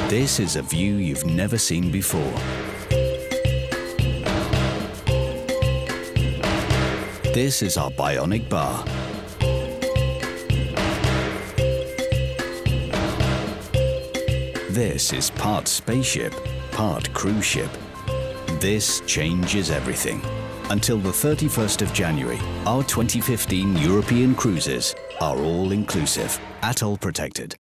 This is a view you've never seen before. This is our bionic bar. This is part spaceship, part cruise ship. This changes everything. Until the 31st of January, our 2015 European cruises are all inclusive, ATOL protected.